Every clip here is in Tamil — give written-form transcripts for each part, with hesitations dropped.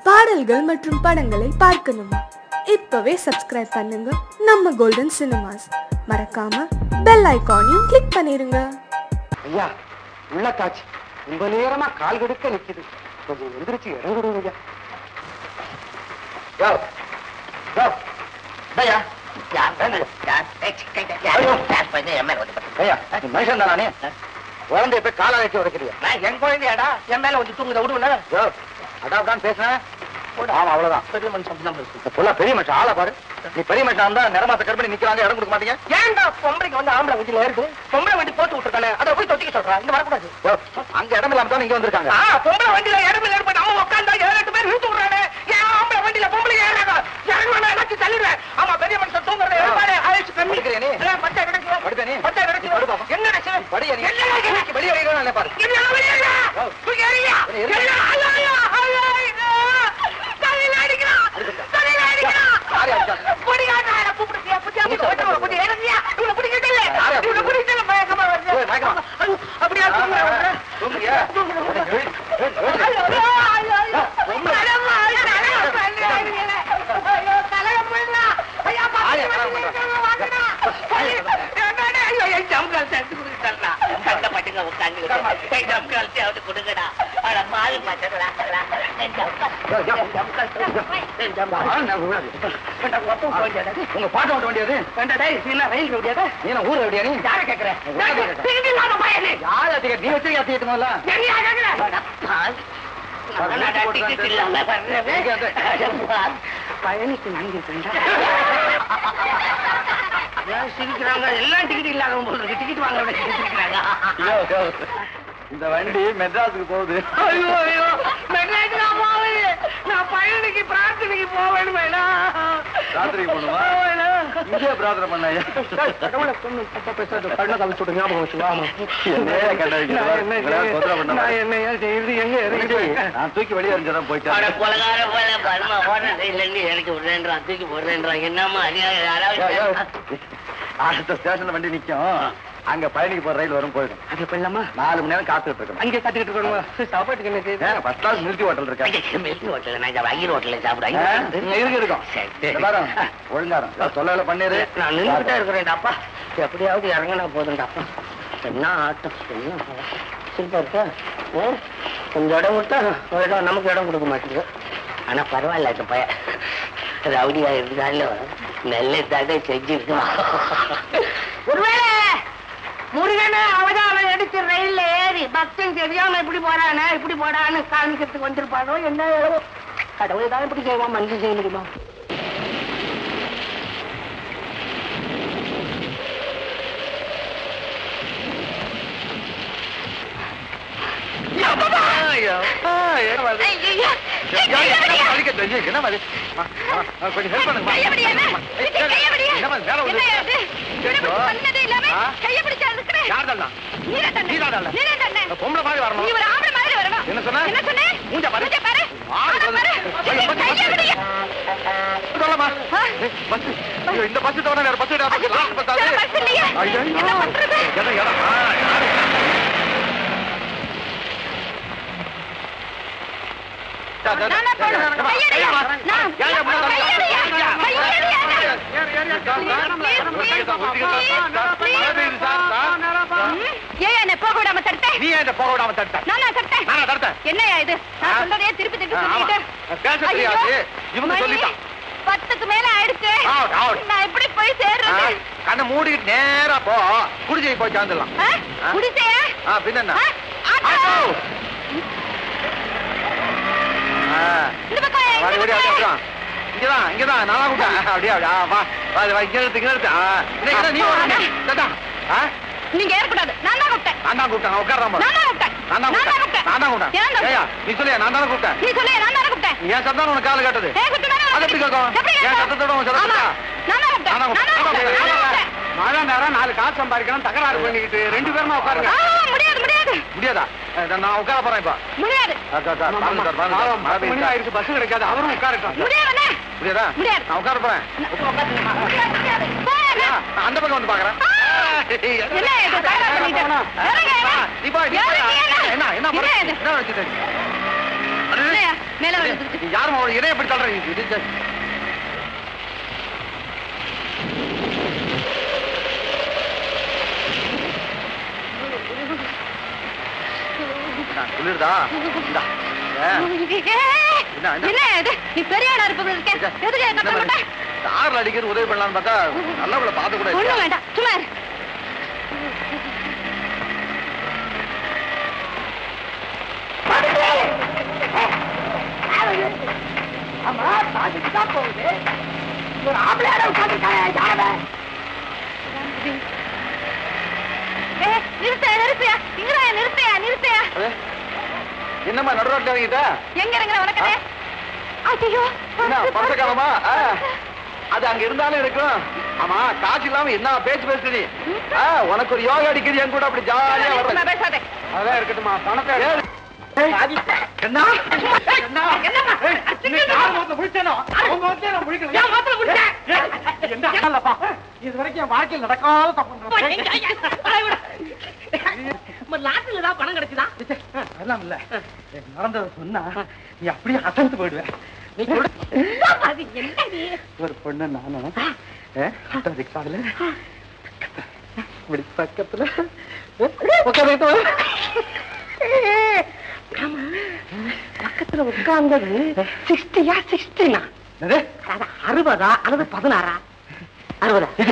பாடல்கள் மற்றும் படங்களை பார்க்கணுமா? இப்பவே சப்ஸ்கிரைப் பண்ணுங்க நம்ம கோல்டன் சினிமாஸ். மறக்காம பெல் ஐகானையும் கிளிக் பண்ணிருங்க. ஐயா உள்ள காட்சி ரொம்ப நேரமா கால் கெடுக்க நிக்குது, கொஞ்சம் எந்திரிச்சு இடம் கொடுங்க ஐயா. மனுஷன் தானே குழந்தைய போய் கால வச்சு உடைக்கிறியா? என் குழந்தையாடா என் மேல வந்து தூங்குத விடுவேன். அதான் பேசுறேன். ஆமா அவ்வளவுதான். பெரிய மனுஷன் பெரிய மனுஷன் ஆளா பாரு. நீ பெரிய மனுஷன் இருந்தா நிறமாச கற்பனை நிக்கிறாங்க, இடம் கொடுக்க மாட்டீங்க. ஏன்டா பொம்பளைக்கு வந்து ஆம்பளை வண்டியில ஏறுது? பொம்பளை வண்டி போட்டு விட்டுருக்கானே, அதை போய் தொட்டிக்க சொல்றா. இங்க வரக்கூடாது. அங்க இடம் இல்லாம தான் இங்க வந்திருக்காங்க. பொம்பளை வண்டியில இடம் இல்ல ஏற்பட்டு அவன் உட்காந்தா 7-8 பேர் இழுத்து விடுறானே. ஏன் ஆம்பளை வண்டியில பொம்பளை ஏறாங்க? இறங்கணும் எல்லாத்தையும் தள்ளிடுறேன். ஆமா பெரிய மனுஷன் தூங்குறத எழுப்பாரு. ஆயுஷ் கம்மி நீ பச்சை கிடக்கு படுப்பே. நீ பச்சை கிடக்கு என்ன படி நீ வெளியே ஏறணும் பாரு. என்ன வெளியே தூக்கி ஏறியா? உங்க பாட்டு ஓட்ட வேண்டியது ரயில் ஓடியாத நீ ஊர் ஓடியா? நீ யார கேக்குற? நீ வச்சிருக்க பயணிக்கு சிரிக்கிறாங்க. எல்லாம் டிக்கெட் இல்லாத போல டிக்கெட் வாங்க இந்த வண்டி மெட்ராஸுக்கு போகுது. ஐயோ ஐயோ மெட்ராஸுக்கு போகுது. நான் பழனிக்கு பிரார்த்தனைக்கு போவேன். ராத்திரிக்கு போகணுமா? இங்கே பிரார்த்தனை பண்ணாயா? கண்ணை கவிச்சு விட்டு ஞாபகம் வச்சுக்கோ. என்னையா செய்யுது? எங்க இறங்கி நான் தூக்கி வெளியே அறிஞ்சதான் போயிட்டேன். எனக்கு விடுறேன்றான், தூக்கி போடுறேன்றான். என்னம்மா அடுத்த ஸ்டேஷன்ல வண்டி நிக்கும். அங்க பயணிக்கு போற ரயில் வரும் போயிடும். அங்க போயிடலாமா? 4 மணி நேரம் காத்துட்டு இருக்கணும். அங்கே காத்துக்கிட்டு இருக்கணும். சாப்பாட்டுக்கு என்ன ஃபர்ஸ்ட் கிளாஸ் மில்கி ஹோட்டல் இருக்கா? மில்கி ஹோட்டல் நான் வயிறு ஹோட்டல்ல சாப்பிடுறேன். இருக்கும் ஒழுங்காரம் தொல்லையில பண்ணிரு. நான் நின்றுட்டே இருக்கிறேன். அப்பா எப்படியாவது இறங்கினா போதுண்டாப்பா. என்ன ஆட்டம், என்ன சிரிப்பா இருக்கா? கொஞ்சம் இடம் கொடுத்தா இடம் நமக்கு இடம் கொடுக்க மாட்டேங்குது. ஆனா பரவாயில்ல, இந்த பையன் ரவுடியா இருந்தாலும் நல்ல தடை செஞ்சிருக்கான். ஒருவேளை முருகனை அவதாரம் எடுத்து ரயில்ல ஏறி பக்தன் தெரியாம இப்படி போறானே இப்படி போடான்னு காமிக்கிறதுக்கு வந்திருப்பாரோ என்ன? கடவுளை தான் இப்படி செய்வான், மனுஷன் செய்ய முடியுமா? இந்த பஸ் தவிர வேற பஸ் என்னையா இது? நான் சொல்றதே திருப்பி திருப்பி சொல்லிட்டு 10க்கு மேல ஆயிடுச்சு. நான் எப்படி போய் சேர்றது? கண்ணை மூடிட்டு நேரா போ, குடிசை போய் சேர்ந்துடலாம். குடிசையா? பின்ன இங்கதான் இங்கதான் நல்லா கூட்டா. அப்படியே நீங்க ஏறக்கூடாது. நான் தான் கூப்பிட்டேன். நான் தான் கூப்பிட்டேன். உட்கார்றேன். நீ சொல்லியா? நான் தானே கூப்பிட்டேன். நீ சொல்லியா? நான் தானே கூப்பிட்டேன். என் சத்தம் உனக்கு கால கேட்டது. அது எப்படி கேட்கும்? என் சத்தத்தோட உன் மழை நேரம் 4 காசு சம்பாதிக்கணும், தகராறு பண்ணிக்கிட்டு 2 பேருமா உட்காருங்க. முடியாது முடியாது. முடியாதா? நான் உட்கார போறேன். இப்ப முடியாது. பஸ் கிடைக்காது. அவரும் உட்காரட்டும். முடியாதா? நான் உட்கார போறேன். அந்த பக்கம் வந்து பாக்குறேன். என்ன என்ன மேல யாரும் அவள் இதை எப்படி தள்ளுறீங்க? குளிர்தா? நீ பெரிய ஆளா இருப்ப கார்ல அடிக்கிறது உதவி பண்ணலான்னு பார்த்தா நல்லவளை பார்த்து கூட ஒண்ணும் வேண்டாம் சும்மா ஆமா பாதிச்சுதான் போகுது. ஒரு ஆம்பளையாட உட்காந்துருக்காங்க. என்னம்மா நடுரோட்ல இறங்கிட்ட? எங்க இறங்குற உனக்கு? ஐயோ பசக்காலமா அது அங்க இருந்தாலும் இருக்கும். ஆமா காசு இல்லாம என்ன பேச்சு பேசுறீ? உனக்கு ஒரு யோகா அடிக்கிறது என் கூட அப்படி ஜாலியா வர பேசாதே. அதான் இருக்கட்டுமா பணத்தை என்ன இது வரைக்கும் என் வாழ்க்கையில் நடக்காத லாட்டில்தான் பணம் கிடைச்சுதான். அதெல்லாம் இல்ல நடந்ததை சொன்னா நீ அப்படியே அசந்து போயிடுவேன். ஒரு பொண்ணு நானும் ரிக்ஷாவில் பக்கத்துல பக்கத்துல உட்கார்ந்தது 60 60 60 அல்லது 16 60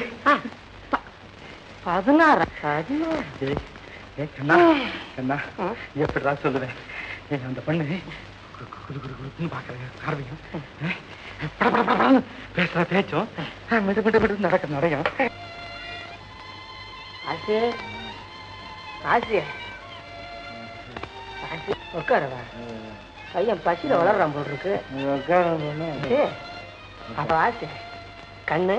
16 என்ன எப்படிடா சொல்லுவேன்? அந்த பொண்ணு பாக்குறேன் பேசுற பேச்சும் நடக்க நடையும். உட்காரவா பையன் பசியில வளர்றான் போல் இருக்கு. அப்ப ஆசை கண்ணு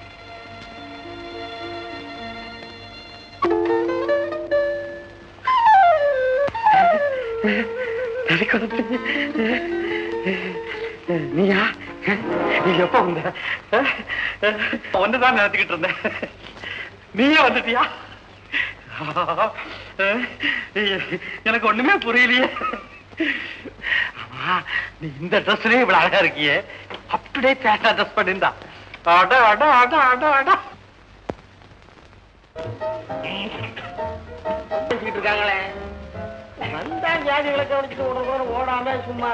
நீயா? நீ எப்ப வந்த? ஒண்ணுதான் நினைச்சுக்கிட்டு இருந்தேன். நீயே வந்துட்டியா? எனக்கு ஒண்ணுமே புரியலையே. நீ இந்த ட்ரெஸ்லயே இவ்வளவு அழகா இருக்கியே, அப்படியே பேட்டா ட்ரெஸ் பண்ணிருந்தா அட அட அட அட அட இருக்காங்களே வந்தா வியாதிகளை கவனிச்சுட்டு ஓடுறதோட ஓடாம சும்மா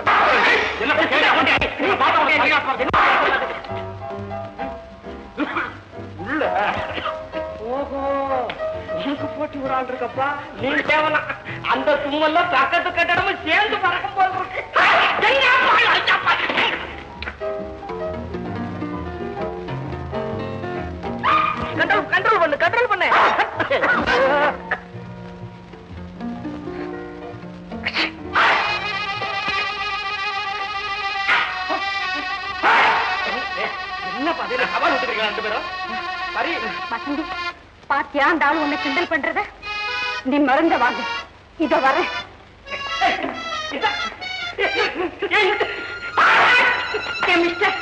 உள்ள. ஓஹோ எனக்கு போட்டி ஒரு ஆள் இருக்கப்பா. நீ தேவலாம் அந்த தும்மல்ல பக்கத்து கட்டடமும் சேர்ந்து பறக்கும் போல் இருக்கு. கண்ட்ரோல் பண்ணு கண்ட்ரோல் பண்ணு. என்ன பாத்தீங்க சவால் விட்டுருக்கீங்க ரெண்டு பேரும்? சரி வசந்தி பாத்தியா அந்த ஆளு உன்னை கிண்டல் பண்றத? நீ மறந்த வாங்க இத வர மிஸ்டர்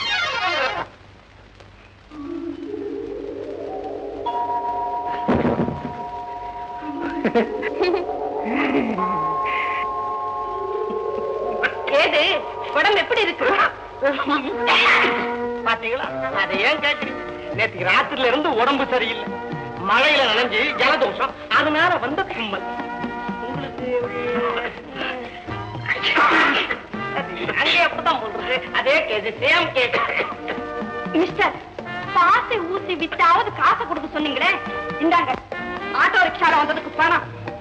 ஏது உடம்பு எப்படி இருக்கு? பாத்தீங்களா? அதை ஏன் கேட்கிறீங்க? நேற்று ராத்திரில இருந்து உடம்பு சரியில்லை, மழையில நனைஞ்சு ஜலதோஷம், அதனால வந்த தும்மல். உங்களுக்கு அங்கே அப்படிதான் போடுறது. அதே கேஸ் சேம் கேஸ். மிஸ்டர் பாசி ஊசி வித்தாவது காசை கொடுக்க சொன்னீங்களே, இந்தாங்க ஆட்டோ ரிக்ஷால வந்ததுக்கு பணம்.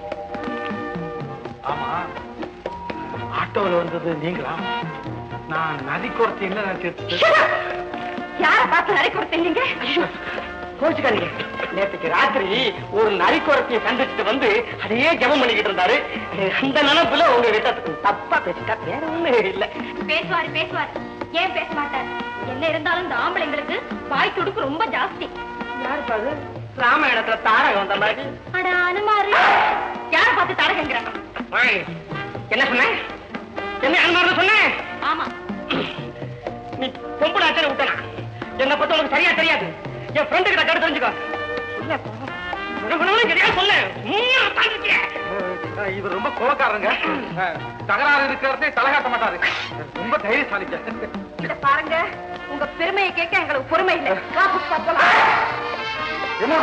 ஆமா ஆட்டோல வந்தது நீங்களா? நான் நதி குறைச்சி என்ன நினைச்சிட்டு யார பார்த்து நரை கொடுத்தீங்க? கோச்சுக்காதீங்க. நேற்றுக்கு ராத்திரி ஒரு நரிக்குறத்தையை சந்திச்சுட்டு வந்து அதையே ஜபம் பண்ணிக்கிட்டு இருந்தாரு. அந்த நினைப்புல உங்க கிட்ட தப்பா பேசிட்டா வேற ஒண்ணு இல்ல. பேசுவாரு பேசுவாரு, ஏன் பேச மாட்டாரு? என்ன இருந்தாலும் இந்த ஆம்பளைங்களுக்கு வாய் துடுப்பு ரொம்ப ஜாஸ்தி. யாரு பாரு ராமாயணத்துல தாரகம் வந்த மாதிரி. அட அனுமாரு யார பார்த்து தாரகங்கிறாங்க? என்ன சொன்ன? என்ன அனுமாரு சொன்ன? ஆமா நீ பொம்பளை விட்டனா என்ன பத்தி உனக்கு சரியா தெரியாது. என் ஃப்ரெண்டு கிட்ட கேட்டு தெரிஞ்சுக்கோ. இவர் ரொம்ப கோபக்காரங்க. தகராறு இருக்கிறதே தலைகாட்ட மாட்டாரு. ரொம்ப தைரியசாலிங்க. பாருங்க, உங்க பெருமையை கேட்க எங்களுக்கு பொறுமை இல்லை. என்ன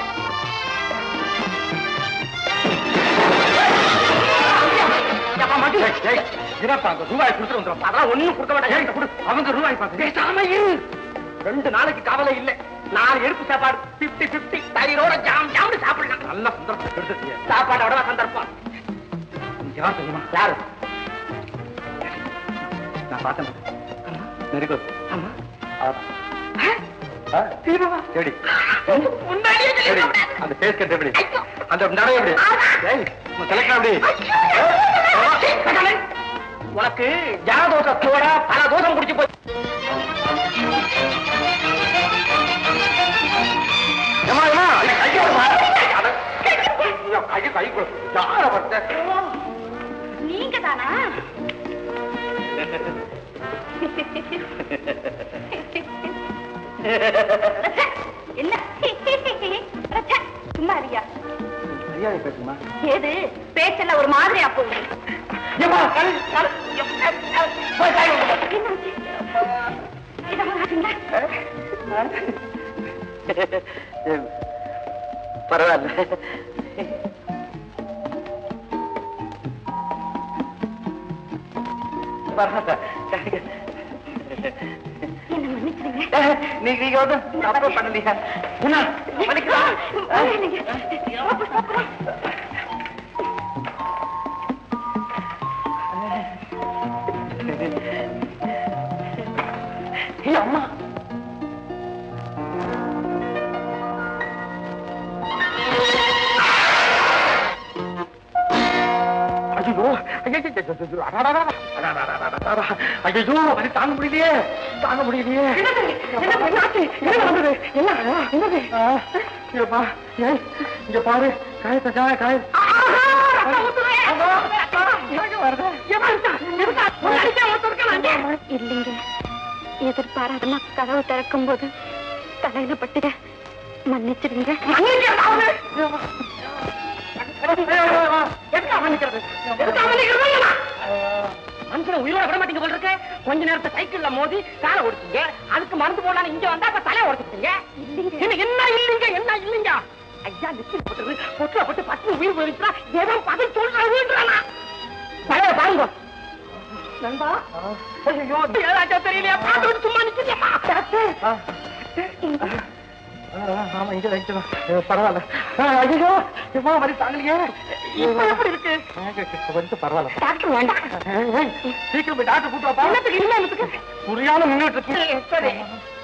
ரூபாய் கொடுத்து வந்துடும். அதான் ஒண்ணும் கொடுக்க மாட்டாங்க. அவங்க ரூபாய் பார்த்து 2 நாளைக்கு கவலை இல்லை. 4 எடுப்பு சாப்பாடு 50-50 தயிரோட ஜாம் ஜாம் சாப்பிடலாம். நல்ல சந்தர்ப்பம் எடுத்துட்டீங்க. சாப்பாடோட சந்தர்ப்பம். யார் தெரியுமா? யாரு? நான் பார்த்தேன். நெருக்கோ. ஆமா. அந்த பேஸ் கட்டு எப்படி? அந்த நடை எப்படி? கலெக்டர் எப்படி? உனக்கு ஜனதோஷத்தோட பல தோஷம் குடிச்சு போய் நீங்க தானா? என்ன சும்மா அறியா பேசுமா? ஏது பேச்சல ஒரு மாதிரியா போகுது. பரவாயில்ல. நீங்க வந்து தப்பு பண்ணலையா? அம்மா ஐயோ அது தாங்க முடியலையே, தாங்க முடியலையே. இங்க பாரு, காயத்த காய இல்லைங்க, எதிர்பாராதமா கதவு திறக்கும் போது தலையில பட்டுட மன்னிச்சிருங்க. மனுஷனை உயிரோட விட மாட்டீங்க போல இருக்க. கொஞ்ச நேரத்தை சைக்கிள்ல மோதி காலை ஓடிச்சீங்க. அதுக்கு மருந்து போடலாம் இங்க வந்தா அப்ப தலையை ஓடிச்சிட்டீங்க. என்ன இல்லைங்க, என்ன இல்லைங்க? ஐயா நிச்சயம் போட்டது பொட்டுல போட்டு 10 உயிர் போயிருச்சா ஏதோ பதில் சொல்றானா? தலைய பாருங்க நண்பா. ஐயோ ஏதாச்சும் தெரியலையா? பார்த்து சும்மா நிக்கிறீங்க. ஆமா இங்க வைக்கலாம். பரவாயில்ல. ஐயோ சும்மா மாதிரி தாங்கலையே. இப்ப எப்படி இருக்கு? கொஞ்சம் பரவாயில்ல. டாக்டர் வேண்டாம். சீக்கிரம் போய் டாக்டர் கூட்டு வா. இல்ல புரியாம நின்றுட்டு இருக்கு. சரி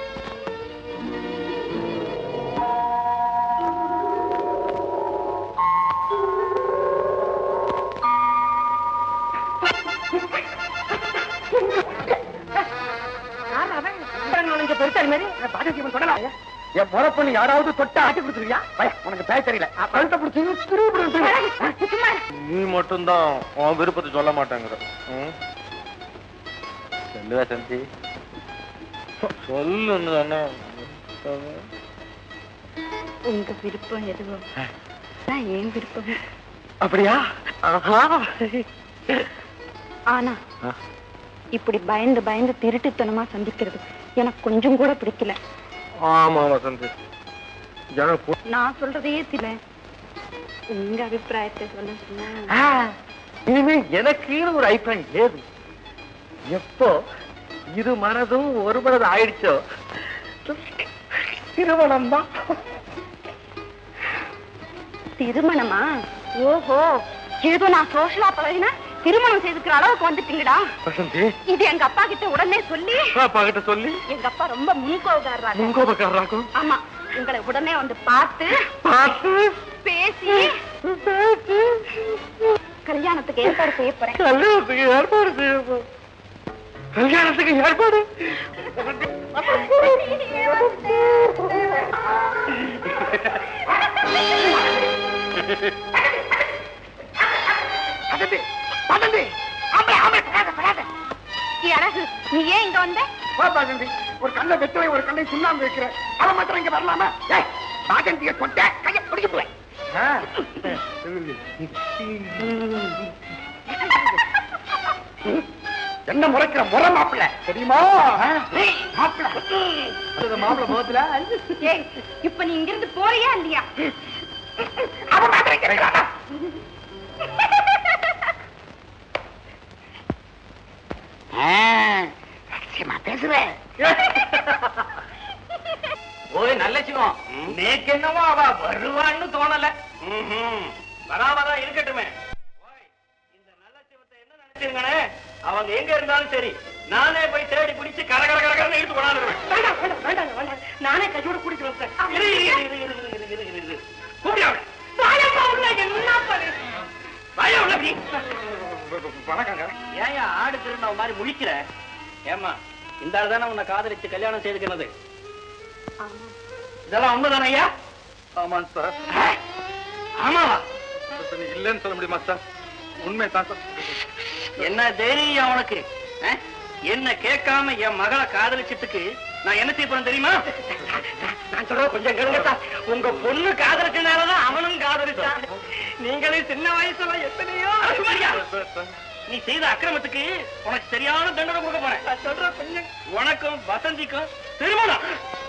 என் முறப்பண்ணி யாராவது தொட்டா ஆட்டி கொடுத்துருவியா? உனக்கு பேச தெரியல. கழுத்தை பிடிச்சி நீ மட்டும்தான் உன் விருப்பத்தை சொல்ல மாட்டேங்கிற. சொல்லுவா சந்தி, சொல்லு தானே. உங்க விருப்பம் எதுவோ என் விருப்பம். அப்படியா? ஆனா இப்படி பயந்து பயந்து திருட்டுத்தனமா சந்திக்கிறது எனக்கு கொஞ்சம் கூட பிடிக்கல. ஆமா வசந்தி, நான் சொல்றதையே சில உங்க அபிப்பிராயத்தை சொல்ல. இனிமே எனக்கு ஒரு அபிப்பிராயம் ஏது? எப்போ இரு மனதும் ஒரு மனது ஆயிடுச்சோ திருமணம் தான். திருமணமா? ஓஹோ, ஏதோ நான் சோஷலா பழகினா திருமணம் செய்துக்கிற அளவுக்கு வந்துட்டீங்கடா. இது எங்க அப்பா கிட்ட உடனே சொல்லி, அப்பா கிட்ட சொல்லி, எங்க அப்பா ரொம்ப முன்கோபக்காரராகும். முன்கோபக்காரராகும். ஆமா, உங்களை உடனே வந்து பார்த்து பேசி கல்யாணத்துக்கு ஏற்பாடு செய்ய போறேன். கல்யாணத்துக்கு ஏற்பாடு செய்ய போறேன். கல்யாணத்துக்கு ஏற்பாடு நீ ஏன் இங்க வந்த? ஒரு கண்ணை வெட்டுவை ஒரு கண்ணை சுண்ணாம்பு வைக்கிறேன். அவன் மாத்திரம் இங்க வரலாமா? பாஜந்திய கொண்ட கையை பிடிக்க போவேன். என்ன முறைக்கிற முறை மாப்பிள்ள தெரியுமா? மாப்பிள்ள முகத்துல இப்ப நீ இங்கிருந்து போறியா இல்லையா? பேசுறேன் ஓய் நல்ல சிவம், நேக்கு என்னவோ அவ வருவான்னு தோணல. வராமதான் இருக்கட்டுமே. இந்த நல்ல சிவத்தை என்ன நினைச்சிருங்கனே, அவங்க எங்க இருந்தாலும் சரி, நானே போய் தேடி பிடிச்சு கரகரகரன்னு எடுத்து கொண்டாடுவேன். நானே கையோட குடிச்சு வந்தேன். ஏன் ஆடு திருநவ மாதிரி முழிக்கிற? ஏமா இந்த ஆள் தானே உன்னை காதலிச்சு கல்யாணம் செய்துக்கிறது? இதெல்லாம் உண்மைதானே ஐயா? ஆமாம் சார். ஆமாவா? இல்லன்னு சொல்ல முடியுமா சார்? உண்மை தான் சார். என்ன தைரியம் உனக்கு? என்ன கேட்காம என் மகளை காதலிச்சதுக்கு நான் என்ன செய்ய போறேன் தெரியுமா? நான் சொல்றேன் கொஞ்சம் கேளுங்க. உங்க பொண்ணு காதலிச்சனாலதான் அவனும் காதலிச்சான். நீங்களே சின்ன வயசுல எத்தனையோ நீ செய்த அக்கிரமத்துக்கு உனக்கு சரியான தண்டனை கொடுக்க போறேன். நான் சொல்றேன் கொஞ்சம். உனக்கும் வசந்திக்கும் திருமணம்.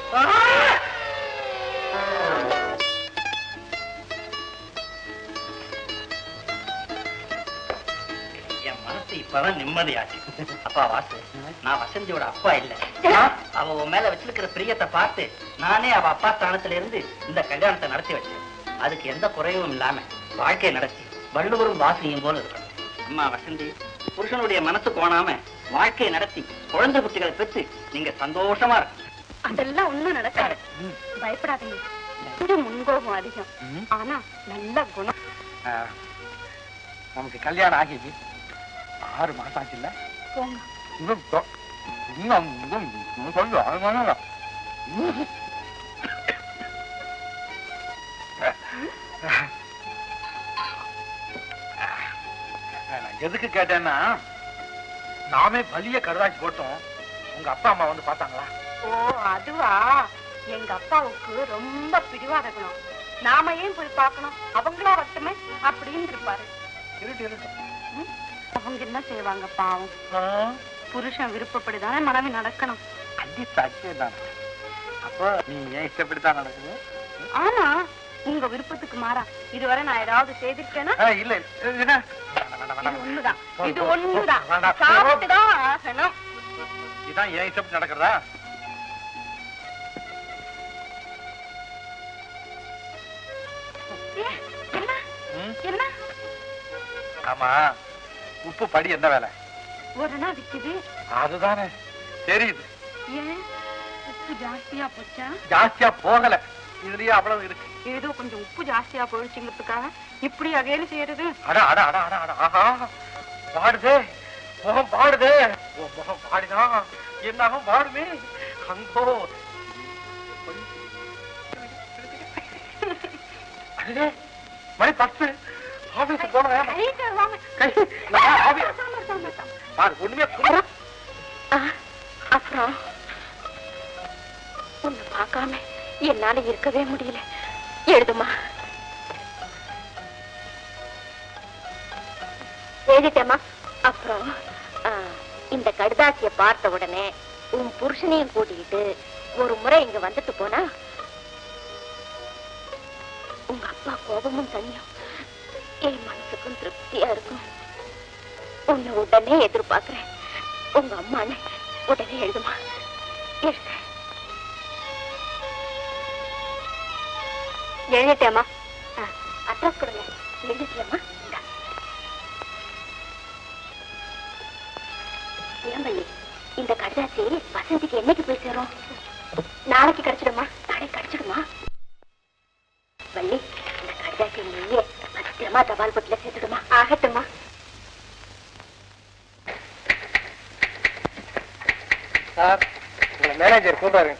என் மனசு இப்பதான் நிம்மதியாச்சு. அப்பா வாசு, நான் வசந்தியோட அப்பா இல்ல. அவ உன் மேல வச்சிருக்கிற பிரியத்தை பார்த்து நானே அவ அப்பா ஸ்தானத்துல இருந்து இந்த கல்யாணத்தை நடத்தி வச்சேன். அதுக்கு எந்த குறையும் இல்லாம வாழ்க்கையை நடத்தி வள்ளுவரும் வாசியும் போல இருக்கணும். அம்மா வசந்தி, புருஷனுடைய மனசு கோணாம வாழ்க்கையை நடத்தி குழந்தை குட்டிகளை பெற்று நீங்க சந்தோஷமா இருக்கு. அதெல்லாம் ஒண்ணும் நடக்காது, பயப்படாதீங்க. கொஞ்சம் முன்கோபம் அதிகம், ஆனா நல்ல குணம். நமக்கு கல்யாணம் ஆகி 6 மாசம் ஆச்சு இல்ல? எதுக்கு கேட்டேன்னா, நாமே வலிய கருதாச்சு போட்டோம். உங்க அப்பா அம்மா வந்து பார்த்தாங்களா? ஓ அதுவா? எங்க அப்பாவுக்கு ரொம்ப பிடிவாத குணம். நாம ஏன் போய் பார்க்கணும், அவங்களா வரட்டுமே அப்படின்னு இருப்பாரு. அவங்க என்ன செய்வாங்க பாவம். புருஷன் விருப்பப்படிதானே மனைவி நடக்கணும். அப்போ நீ ஏன் இஷ்டப்படித்தான் நடக்குது? ஆமா, உங்க விருப்பத்துக்கு மாறா இதுவரை நான் ஏதாவது செய்திருக்கேன்னா? இல்ல, ஒண்ணுதான், இது ஒண்ணுதான், சாப்பிட்டுதான் ஆகணும். இதான் ஏன் இஷ்டப்படி நடக்கிறதா? என்ன? ஆமா, உப்பு படி என்ன வேலை? ஒரு நாள் விக்குது. அதுதானே தெரியுது. ஏன் உப்பு ஜாஸ்தியா போச்சா? ஜாஸ்தியா போகல, இதுலயே அவ்வளவு இருக்கு. ஏதோ கொஞ்சம் உப்பு ஜாஸ்தியா போயிடுச்சுங்கிறதுக்காக இப்படி அகையில செய்யறது? பாடுதே, முகம் பாடுதே. முகம் பாடினா என்னாகும்? பாடுமே அங்கோ. மணி 10. ஆபீஸ் போனேன். ஒண்ணுமே அப்புறம் உன்னை பார்க்காம என்னால இருக்கவே முடியல. எழுதுமா? எழுதிட்டேமா. அப்புறம் இந்த கடுதாசிய பார்த்த உடனே உன் புருஷனையும் கூட்டிக்கிட்டு ஒரு முறை இங்க வந்துட்டு போனா உங்க அப்பா கோபமும் தனியும் என் மனசுக்கும் திருப்தியா இருக்கும். உன்னை உடனே எதிர்பார்க்கிறேன். உங்க அம்மானு உடனே எழுதுமா. எழுத எழுதிட்டேம்மா. அட்ரஸ் கொடுங்க. எழுதிட்டியம்மா. ஏம்பள்ளி, இந்த கடுதாசி வசந்திக்கு என்னைக்கு போய் சேரும்? நாளைக்கு கிடைச்சிடுமா? நாளைக்கு கிடைச்சிடுமா? வள்ளி, இந்த கடுதாசி நீயே பத்திரமா தபால் பொட்டில சேர்த்துடுமா. ஆகட்டுமா. சார், உங்களை மேனேஜர் கூப்பிடாரு.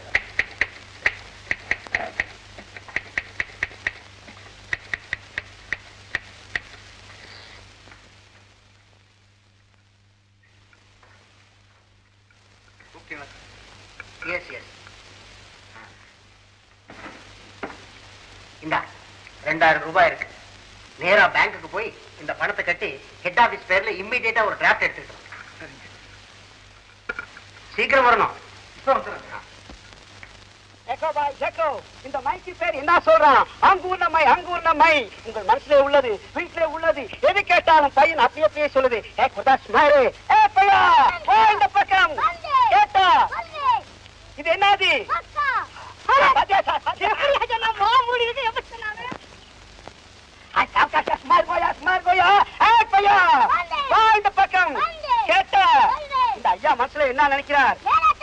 2000 ரூபாய் இருக்கு. நேரா பேங்க்குக்கு போய் இந்த பணத்தை கட்டி ஹெட் ஆபீஸ் பேர்ல இம்மிடியேட்டா ஒரு டிராஃப்ட் எடுத்துக்கிட்டோம். சீக்கிரம் வரணும். இந்த மைக்கு பேர் என்ன சொல்றான்? அங்கூர்ல மை, அங்கூர்ல மை. உங்கள் மனசுல உள்ளது, வீட்டுல உள்ளது, எது கேட்டாலும் பையன் அப்படியே சொல்லுது. இந்த பக்கம் கேட்டா இது என்னது? இந்த பக்கம் கேட்டா இந்த ஐயா மனசுல என்ன நினைக்கிறார்?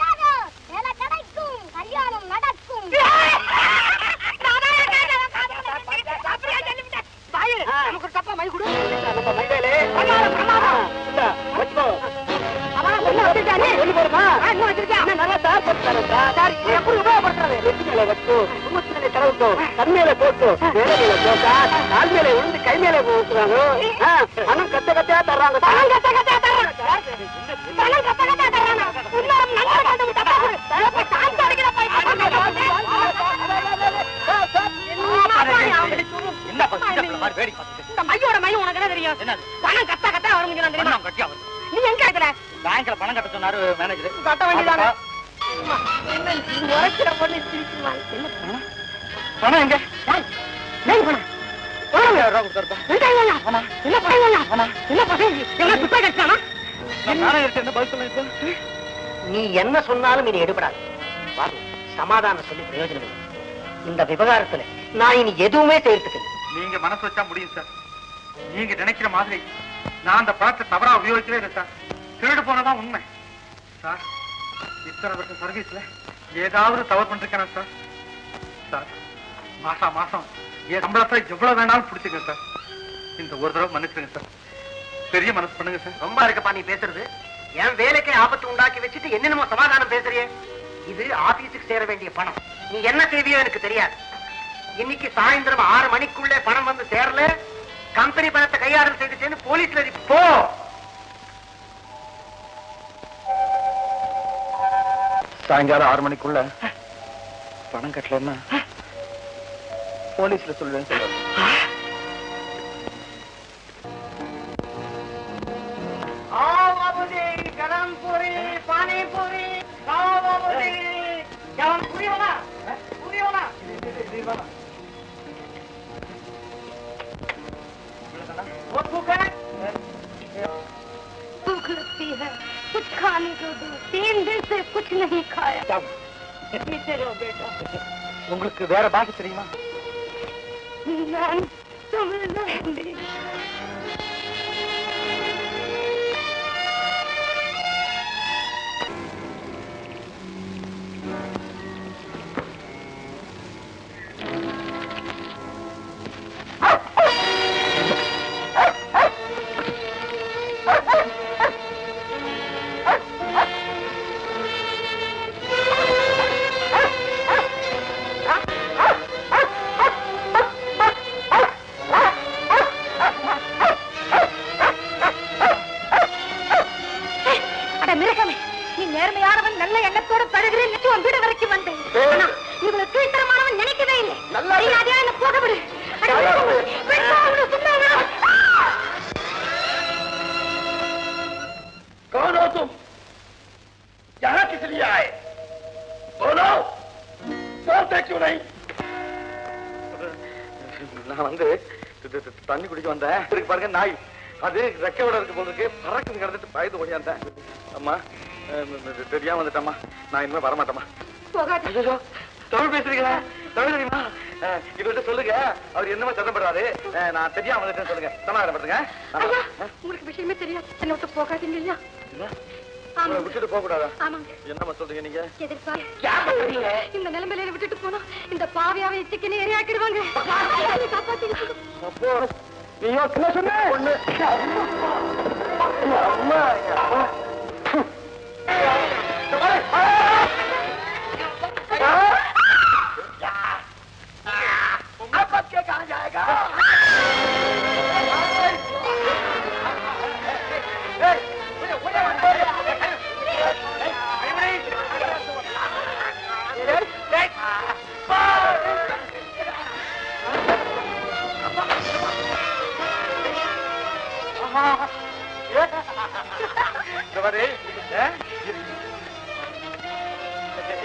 நமக்கு தப்பா மை கொடு. நம்ம மைவேலே நல்லா தார் போட்டுறாரு. எப்படி உபயோகப்படுத்துறது? வெற்றி மேலே வச்சு உமத்து மேலே தடவிட்டோம், கண் மேலே போட்டோம், மேலே மேலே போட்டா கால் மேலே விழுந்து கை மேலே போட்டுறாங்க. பணம் கத்த கத்தையா தர்றாங்க. பணம் கத்த கத்தையா தர்றாங்க. பணம் கத்த கத்தையா தர்றாங்க. இந்த மையோட மை உனக்கு என்ன தெரியும்? பணம் கத்த கத்த வர முடியும் தெரியுமா? நீ எங்க கேட்கல? பேங்க்ல பணம் கட்ட சொன்னாரு மேனேஜர். கட்ட வேண்டியதானே? உரைக்கிற பொண்ணு சிரிக்குமா? பணம் எங்க? பணம் நீ என்ன சொன்னாலும் இனி எடுபடாது. சமாதானம் சொல்லி பிரயோஜனம் இல்லை. இந்த விவகாரத்துல நான் இனி எதுவுமே செய்யறதுக்கு. நீங்க மனசு வச்சா முடியும் சார். நீங்க நினைக்கிற மாதிரி நான் அந்த பணத்தை தவறா உபயோகிக்கவே இல்லை சார். திருடு போனதான் உண்மை சார். இத்தனை வருஷம் சர்வீஸ்ல ஏதாவது தவறு பண்ணிருக்கேன் சார். சார் மாசா மாசம் என் சம்பளத்தை எவ்வளவு வேணாலும் பிடிச்சுங்க சார். இந்த ஒரு தடவை மன்னிச்சுங்க சார். பெரிய மனசு பண்ணுங்க சார். ரொம்ப இருக்கப்பா நீ பேசுறது. என் வேலைக்கே ஆபத்து உண்டாக்கி வச்சுட்டு என்னென்னமோ சமாதானம் பேசுறியே. இது ஆபீஸுக்கு சேர வேண்டிய பணம். நீ என்ன செய்வியோ எனக்கு தெரியாது. இன்னைக்கு சாயந்தரம் 6 மணிக்குள்ளே பணம் வந்து சேரல, கம்பெனி பணத்தை கையாடல் செய்துட்டேன்னு போலீஸ்ல போ. சாயங்காலம் 6 மணிக்குள்ள பணம் கட்டலன்னா போலீஸ்ல சொல்லுவேன் சார். गरम पूरी, पानी पूरी, पूरी होना, पूरी होना। वो भूख है? भूख लगती है, कुछ खाने को दो। 3 दिन से कुछ नहीं खाया। नीचे रहो बेटा। உங்களுக்கு வேற பாஷை தெரியுமா? நான் தமிழ்நாடு. தண்ணி குடிக்க வந்தேன். பாருங்க நாய் அது ரெக்கையோட இருக்கு போல இருக்கு. பறக்குது கிடந்துட்டு பயந்து ஓடியாந்தேன். அம்மா தெரியாம வந்துட்டம்மா. நான் இனிமே வரமாட்டேம்மா. தமிழ் பேசுறீங்களா? தமிழ் தெரியுமா? இவர்கிட்ட சொல்லுங்க. அவர் என்னமா சத்தப்படுறாரு. நான் தெரியாம வந்துட்டேன்னு சொல்லுங்க. சமாதானப்படுத்துங்க. உங்களுக்கு விஷயமே தெரியாது. என்ன விட்டு போகாதீங்க ஐயா. விட்டுட்டு போக கூடாதா? ஆமாங்க. என்னமா சொல்றீங்க நீங்க? இந்த நிலைமையில விட்டுட்டு போனா இந்த பாவியாவை சிக்கனை எரியாக்கிடுவாங்க. அப்போ நீயோ என்ன சொன்ன? ஒண்ணு அம்மா कहाँ जाएगा?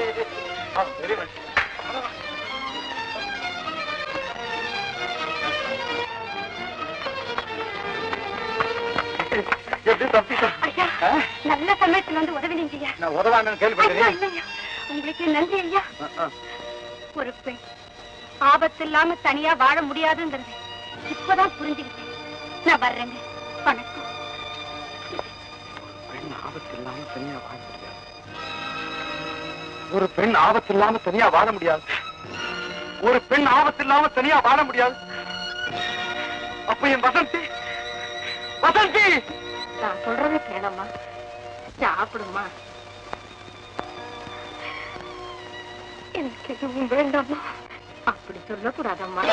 எப்படி தப்பிட்டா? ஐயா, நல்ல சமயத்துல வந்து உதவினீங்க ஐயா. நான் உதவாங்கன்னு கேள்விப்பட்டேன். உங்களுக்கு நன்றி ஐயா. ஒரு பெண் ஆபத்து இல்லாம தனியா வாழ முடியாதுங்கிறது இப்பதான் புரிஞ்சுக்கிட்டேன். நான் வர்றேங்க. வணக்கம். பெண் ஆபத்து இல்லாம தனியா வாழ முடியாது. ஒரு பெண் ஆபத்து இல்லாம தனியா வாழ முடியாது. ஒரு பெண் ஆபத்து இல்லாம தனியா வாழ முடியாது. அப்ப என் வசந்தி, வசந்தி, நான் சொல்றதை கேளம்மா. சாப்பிடுமா. எனக்கு எதுவும் வேண்டாமா. அப்படி சொல்லக்கூடாதம்மா.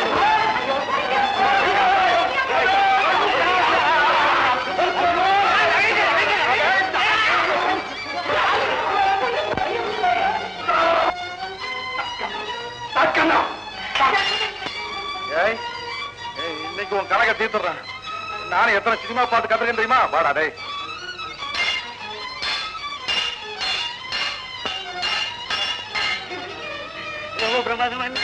இன்னைக்கு உன் கணக்கை தீர்த்துறேன். நானும் எத்தனை சினிமா பார்த்து கத்துக்கேன் தெரியுமா? வாடா டேய். எவ்வளவு பிரமாதமா இல்ல?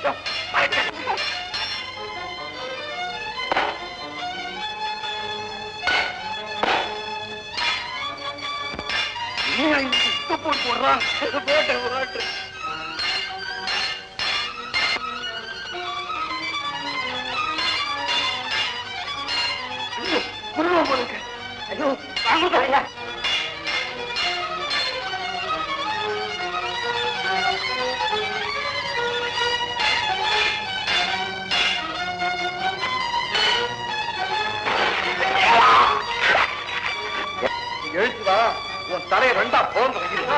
போடுறான் போட்டு ஐயோ, வாங்க. எழுச்சுதா உன் தலையை ரெண்டா போந்து.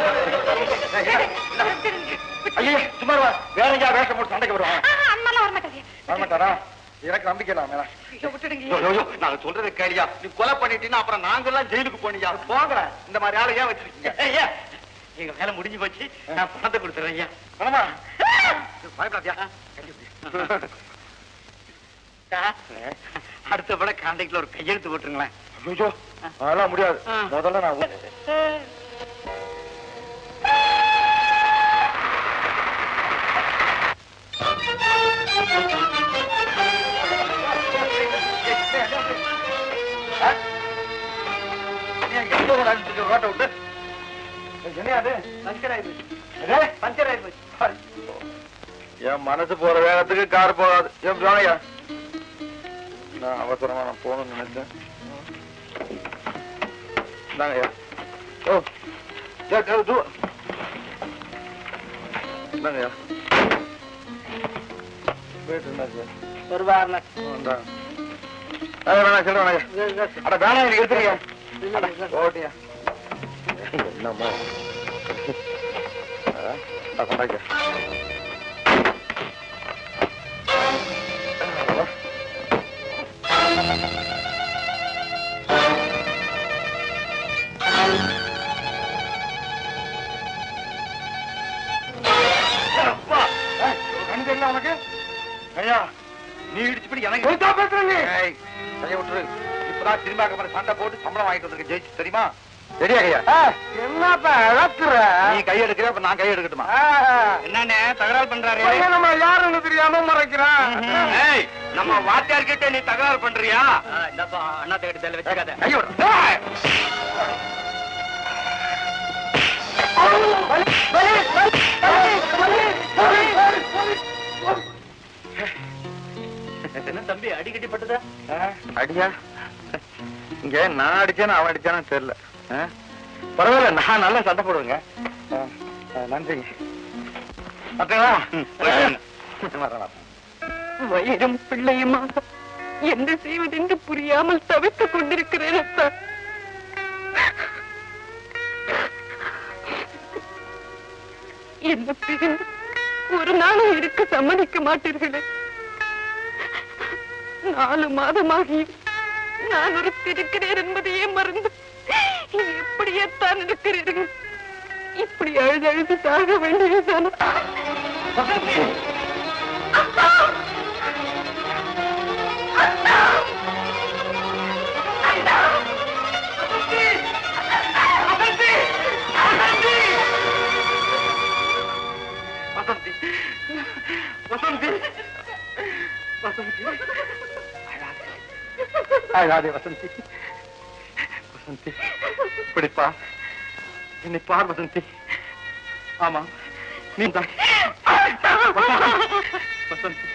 ஐயே சும்மா வேற எங்கேயா வேஷம் போட்டு சண்டைக்கு வருவான். வரமாட்டாரா? எனக்கு நம்பிக்கை இல்லாம நாங்க சொல்றதை கேளியா. நீ கொலை பண்ணிட்டீங்கன்னா அப்புறம் நாங்கெல்லாம் ஜெயிலுக்கு போனியா. போங்க. இந்த மாதிரி ஆளை ஏன் வச்சிருக்கீங்க? எங்க வேலை முடிஞ்சு போச்சு. நான் பணத்தை கொடுத்துறேன் ஐயா. பணமா? பயப்படாதியா. அடுத்த படம் கான்ட்ராக்ட்ல ஒரு கையெழுத்து போட்டுருங்களேன். ஐயோ அதெல்லாம் முடியாது. முதல்ல நான் ரோட்டை விட்டு என் மனசு போற வேகத்துக்கு கார் போகாது. என் ஜோனையா நான் அவசரமா நான் போகணும்னு நினைச்சேன். இந்தாங்கய்யா. ஓ இந்தாங்கய்யா. போயிட்டு இருந்தா சார் ஒரு வாரம் வேணாம் சொல்றேன். அட வேணாம் எனக்கு எடுத்துறியா ஓட்டியா என்னம்மா கொண்டாக்க. உனக்கு ஐயா நீ இடிச்சுப்படி எனக்கு பேசுறீங்க. கையை விட்டுரு. இப்பதான் திரும்ப சண்டை போட்டு சம்பளம் வாங்கிட்டு வந்திருக்க ஜெயிச்சு தெரியுமா? சரியா கையா? என்னப்பா இழக்குற? நீ கை எடுக்கிற அப்ப நான் கை எடுக்கட்டுமா? என்னன்னு தகராறு பண்றாரு? நம்ம யாருன்னு தெரியாம மறைக்கிறான். நம்ம வாத்தியார்கிட்ட நீ தகராறு பண்றியா? அண்ணா தேடி தெரியல வச்சுக்காத. ஐயோ என்ன தம்பி அடிக்கடி பட்டுதா? அடியா இங்க நான் அடிச்சேன்னு அவன் அடிச்சானு தெரியல. பரவாயில்ல நான் நல்லா சண்டை போடுவேங்க. நன்றிங்க. வயிறும் பிள்ளையுமாக என்ன செய்வதென்று புரியாமல் தவித்துக் கொண்டிருக்கிறேன் அத்தா. என்ன பிரிந்து ஒரு நாளும் இருக்க சம்மதிக்க மாட்டீர்களே. 4 மாதமாகி நான் ஒரு இருக்கிறேன் என்பதையே மறந்து எப்படியேத்தான் இருக்கிறீர்கள். இப்படி அழுது அழுது சாக வேண்டியதுதானே. அழாதே வசந்தி. வசந்தி இப்படிப்பா என்னை பார் வசந்தி. ஆமா நீ தான் வசந்தி.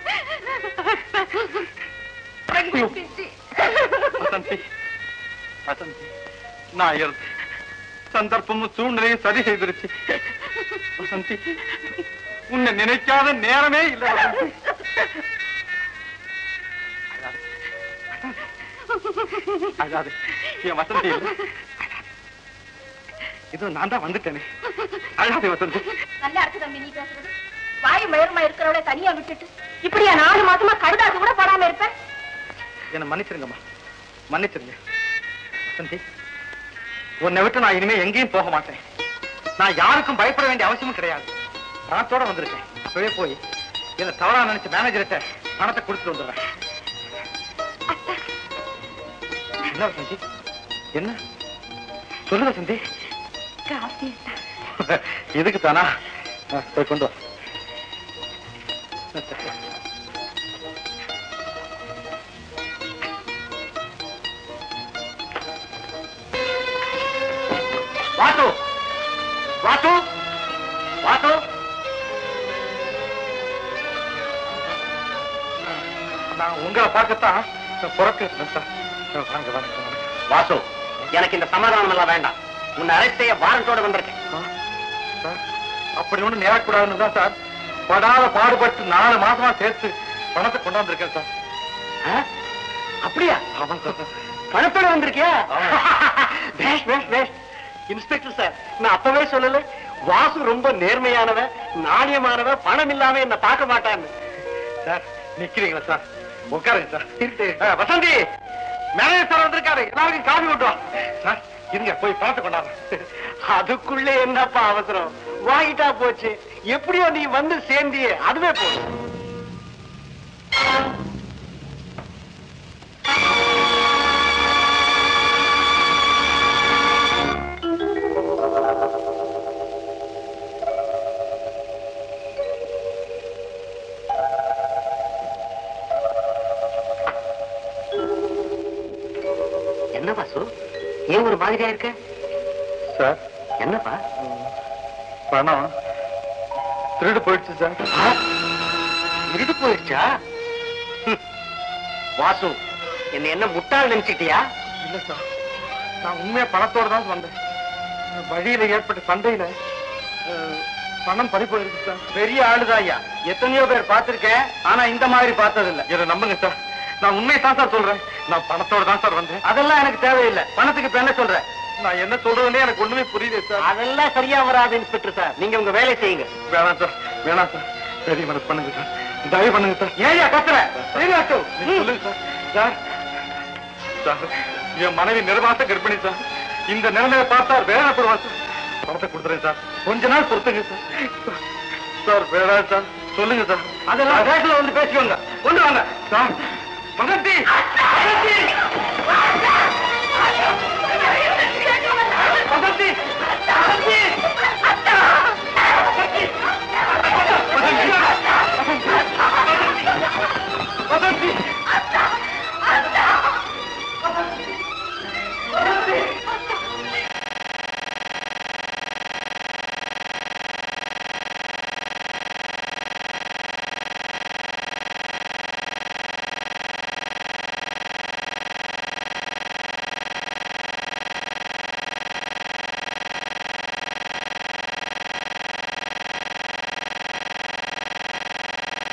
வசந்தி வசந்தி நான் இருந்து சந்தர்ப்பமும் சூழ்நிலையும் சரி செய்திருச்சு வசந்தி. உன்னை நினைக்காத நேரமே இல்லை வசந்தி. அழாது என் வசந்தி இல்லை. இதோ நான் தான் வந்துட்டேனே. அழாதே வசந்தி. நல்ல அர்த்த தம்பி நீ பேசுறது. வாய் மயரமா இருக்கிறவளை தனியா விட்டுட்டு இப்படியா 4 மாசமா கடுதாசி கூட போடாம இருப்பேன். என்ன மன்னிச்சிருங்கம்மா, மன்னிச்சிருங்க வசந்தி. உன்னை விட்டு நான் இனிமே எங்கேயும் போக மாட்டேன். நான் யாருக்கும் பயப்பட வேண்டிய அவசியமும் கிடையாது. பணத்தோட வந்திருக்கேன். அப்பவே போய் என்ன தவறா நினைச்ச மேனேஜர்கிட்ட பணத்தை கொடுத்துட்டு வந்துடுறேன். என்ன வசந்தி? என்ன சொல்லு வசந்தி. இதுக்கு தானா? போய் கொண்டு வா. வாசு வாசு வாசு நான் உங்களை பார்க்கத்தான் புறப்பட்டு வாசு. எனக்கு இந்த சமாதானம் எல்லாம் வேண்டாம். உன்னை அரெஸ்ட் செய்ய வாரண்டோட வந்திருக்கேன். அப்படி ஒண்ணு நேரக்கூடாதுன்னு தான் சார் படாத பாடுபட்டு 4 மாசமா சேர்த்து பணத்தை கொண்டாந்துருக்கேன் சார். அப்படியா? பணத்தோட வந்திருக்கியா? இன்ஸ்பெக்டர் சார், நான் அப்பவே சொல்லல வாசு ரொம்ப நேர்மையானவ, நாணயமானவ, பணம் இல்லாம என்ன பார்க்க மாட்டான்னு. சார் நிக்கிறீங்களா சார்? உட்காருங்க சார். வசந்தி மேனேஜர் சார் வந்திருக்காரு. எல்லாருக்கும் காபி விட்டுவா சார். இருங்க போய் பணத்தை கொண்டாடுறேன். அதுக்குள்ள என்னப்பா அவசரம்? வாங்கிட்டா போச்சு. எப்படியோ நீ வந்து சேர்ந்தியே, அதுவே போதும். என்ன வாசு, ஏன் ஒரு மாதிரியா இருக்க? சார் என்னப்பா? பணம் திருடு போயிடுச்சு சார். திருடு போயிடுச்சா? வாசு, என்ன முட்டாள் நினைச்சிட்டியா? இல்ல சார், நான் உண்மையா பணத்தோட தான் வந்தேன். வழியில ஏற்பட்ட சண்டையில பணம் பறி போயிருக்கு சார். பெரிய ஆளுதாயா, எத்தனையோ பேர் பார்த்திருக்கேன், ஆனா இந்த மாதிரி பார்த்ததில்லை. இதை நம்புங்க சார், நான் உண்மையை தான் சார் சொல்றேன். நான் பணத்தோட தான் சார் வந்தேன். அதெல்லாம் எனக்கு தேவையில்லை. பணத்துக்கு இப்ப என்ன சொல்றேன்? நான் என்ன சொல்றதுன்னே எனக்கு ஒண்ணுமே புரியல சார். அதெல்லாம் சரியா வராது இன்ஸ்பெக்டர் சார். நீங்க உங்க வேலையை செய்யுங்க. வேணாம் சார், வேணாம் சார். பெரிய மனசு பண்ணுங்க சார், தயவு பண்ணுங்க சார். ஏயா கத்துற? சொல்லுங்க சார். சார் சார், என் மனைவி நிர்வாச கர்ப்பிணி சார். இந்த நிலைமையை பார்த்தா வேதனைப்படுவா சார். பணத்தை கொடுத்துறேன் சார், கொஞ்ச நாள் பொறுத்துங்க சார். சார் வேணாம் சார், சொல்லுங்க சார். அதெல்லாம் ரேட்ல வந்து பேசிக்கோங்க. கொண்டு வாங்க சார். வசந்தி வசந்தி வசந்தி வசந்தி